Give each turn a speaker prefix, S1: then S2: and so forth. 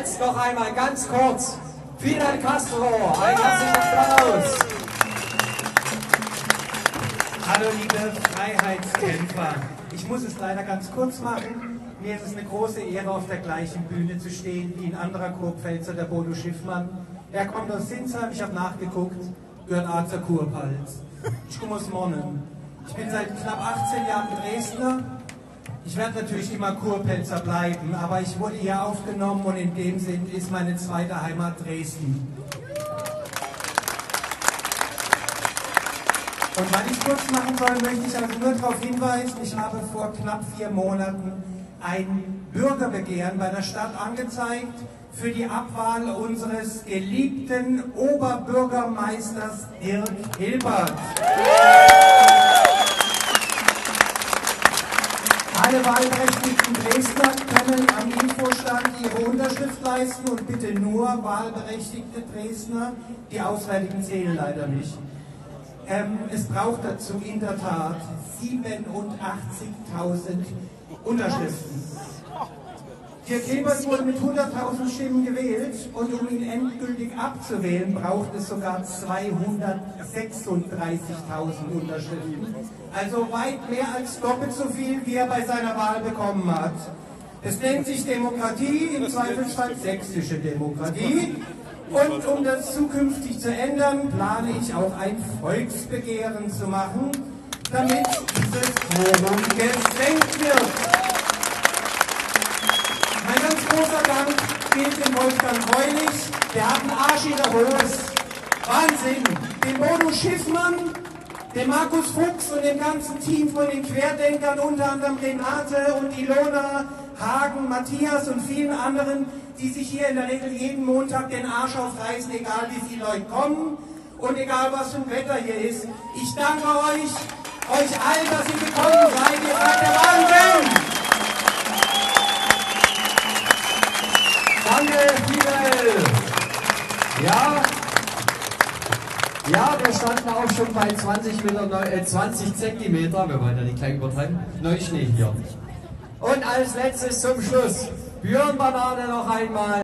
S1: jetzt noch einmal ganz kurz Fidel Castro. Ein herzlichen Applaus.
S2: Hallo liebe Freiheitskämpfer. Ich muss es leider ganz kurz machen. Mir ist es eine große Ehre, auf der gleichen Bühne zu stehen wie ein anderer Kurpfälzer, der Bodo Schiffmann. Er kommt aus Sinsheim, ich habe nachgeguckt, gehört auch zur Kurpfalz. Ich komme aus Monnen. Ich bin seit knapp 18 Jahren Dresdner. Ich werde natürlich immer Kurpfälzer bleiben, aber ich wurde hier aufgenommen und in dem Sinn ist meine zweite Heimat Dresden. Und weil ich kurz machen soll, möchte ich also nur darauf hinweisen, ich habe vor knapp 4 Monaten ein Bürgerbegehren bei der Stadt angezeigt für die Abwahl unseres geliebten Oberbürgermeisters Dirk Hilbert. Alle wahlberechtigten Dresdner können am Infostand ihre Unterschrift leisten und bitte nur wahlberechtigte Dresdner, die Auswärtigen zählen leider nicht. Es braucht dazu in der Tat 87.000 Unterschriften. Dirk Hilbert wurde mit 100.000 Stimmen gewählt und um ihn endgültig abzuwählen, braucht es sogar 236.000 Unterschriften. Also weit mehr als doppelt so viel, wie er bei seiner Wahl bekommen hat. Es nennt sich Demokratie, im Zweifelsfall sächsische Demokratie. Und um das zukünftig zu ändern, plane ich auch ein Volksbegehren zu machen, damit dieses Quorum gesenkt wird. Mein ganz großer Dank gilt dem Wolfgang Greulich, der hat einen Arsch in der Hose. Wahnsinn! Dem Bodo Schiffmann, dem Markus Fuchs und dem ganzen Team von den Querdenkern, unter anderem Renate und Ilona, Hagen, Matthias und vielen anderen, die sich hier in der Regel jeden Montag den Arsch aufreißen, egal wie viele Leute kommen und egal was für ein Wetter hier ist. Ich danke euch allen, dass ihr gekommen seid. Ihr seid der Wahnsinn!
S1: Danke, Fidel. Ja, wir standen auch schon bei 20 Zentimeter, wir wollen ja nicht gleich übertreiben, Neuschnee hier. Und als letztes zum Schluss, Björn Banane noch einmal.